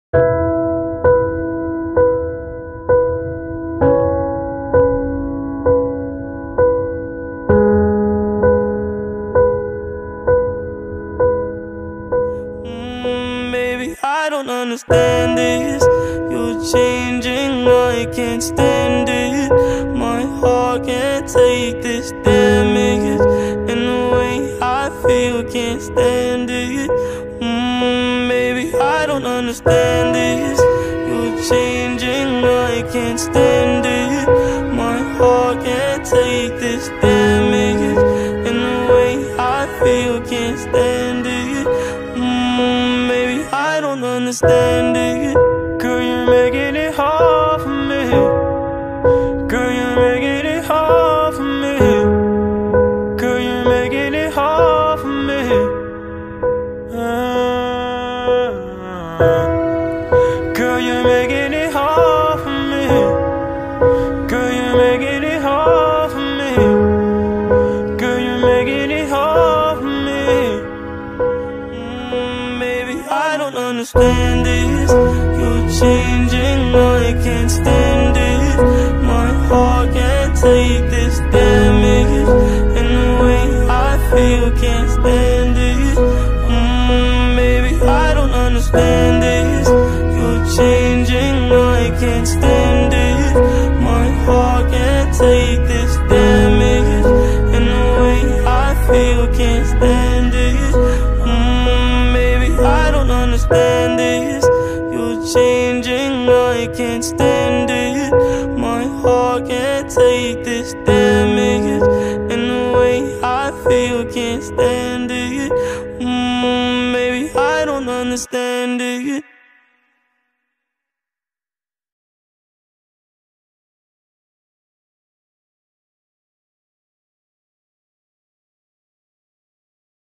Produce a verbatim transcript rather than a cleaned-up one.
Mm, baby, I don't understand this. You're changing, I can't stand it. My heart can't take this damage, and the way I feel, can't stand it. Mm, baby, I don't understand this. You're changing, I can't stand it. My heart can't take this damage, and the way I feel, can't stand it. Mm, baby, I don't understand it. Girl, you're making it hard for me. Girl, you're making it hard for me. Girl, you're making it hard for me. uh, Girl, you're making it hard for me. Girl, you're making it hard for me. Girl, you're making it hard for me. Mm, baby, I don't understand this. You're changing, I can't stand it. My heart can't take this damage, and the way I feel, can't stand it. Mm, baby, I don't understand this. You're changing, I can't stand it. My heart can't take this damage, and the way I feel, can't stand it. Mm, baby, I don't understand this. You're changing, I can't stand it. My heart can't take this damage, and the way I feel, can't stand it. Mm, baby, I don't understand it.